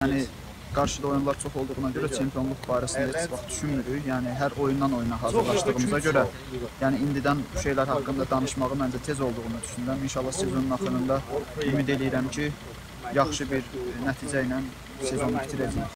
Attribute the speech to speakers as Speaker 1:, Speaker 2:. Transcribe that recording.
Speaker 1: Yəni qarşıda oyunlar çox olduğuna görə çempionluq barəsində heç vaxt düşünmürük. Yəni hər oyundan oyuna hazırlaşdığımıza görə, yəni indidən bu şeylər haqqında danışmağı məncə tez olduğunu düşünürəm. İnşallah sezonun axırında ümid edirəm ki, yaxşı bir nəticə ilə sezonu bitirəcəyik.